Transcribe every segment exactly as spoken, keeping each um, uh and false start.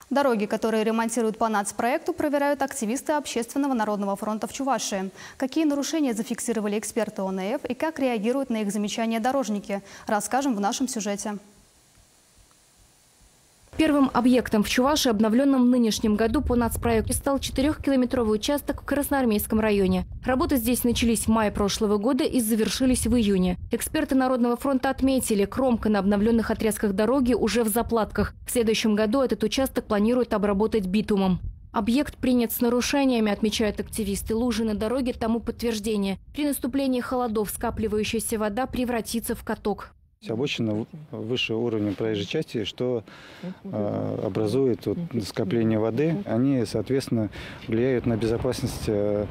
Дороги, которые ремонтируют по нацпроекту, проверяют активисты Общественного народного фронта в Чувашии. Какие нарушения зафиксировали эксперты О Н Ф и как реагируют на их замечания дорожники, расскажем в нашем сюжете. Первым объектом в Чувашии, обновленном в нынешнем году по нацпроекту, стал четырехкилометровый участок в Красноармейском районе. Работы здесь начались в мае прошлого года и завершились в июне. Эксперты Народного фронта отметили, кромка на обновленных отрезках дороги уже в заплатках. В следующем году этот участок планируют обработать битумом. Объект принят с нарушениями, отмечают активисты. Лужи на дороге тому подтверждение. При наступлении холодов скапливающаяся вода превратится в каток. Обочина выше уровня проезжей части, что э, образует вот, скопление воды. Они, соответственно, влияют на безопасность э,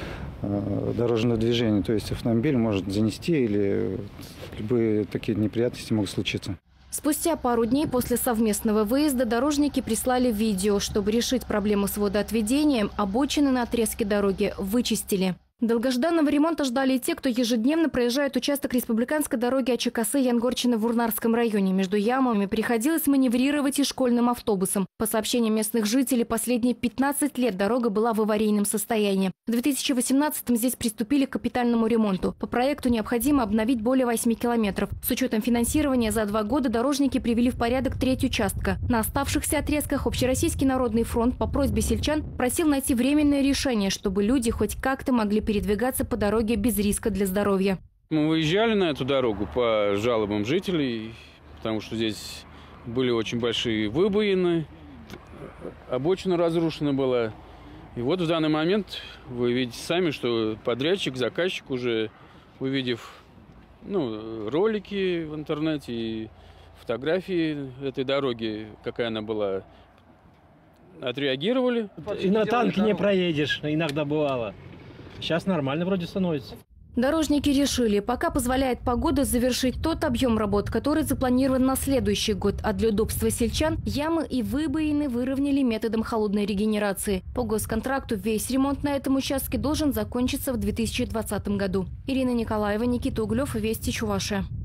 дорожного движения. То есть автомобиль может занести или любые такие неприятности могут случиться. Спустя пару дней после совместного выезда дорожники прислали видео. Чтобы решить проблему с водоотведением, обочины на отрезке дороги вычистили. Долгожданного ремонта ждали и те, кто ежедневно проезжает участок республиканской дороги Ачакасы-Янгорчина в Урнарском районе. Между ямами приходилось маневрировать и школьным автобусом. По сообщениям местных жителей, последние пятнадцать лет дорога была в аварийном состоянии. В две тысячи восемнадцатом здесь приступили к капитальному ремонту. По проекту необходимо обновить более восьми километров. С учетом финансирования за два года дорожники привели в порядок треть участка. На оставшихся отрезках Общероссийский народный фронт по просьбе сельчан просил найти временное решение, чтобы люди хоть как-то могли передвигаться по дороге без риска для здоровья. Мы выезжали на эту дорогу по жалобам жителей, потому что здесь были очень большие выбоины, обочина разрушена была. И вот в данный момент вы видите сами, что подрядчик, заказчик, уже увидев ну, ролики в интернете и фотографии этой дороги, какая она была, отреагировали. И на танке не проедешь, иногда бывало. Сейчас нормально вроде становится. Дорожники решили, пока позволяет погода, завершить тот объем работ, который запланирован на следующий год. А для удобства сельчан ямы и выбоины выровняли методом холодной регенерации. По госконтракту весь ремонт на этом участке должен закончиться в две тысячи двадцатом году. Ирина Николаева, Никита Углев, Вести, Чувашия.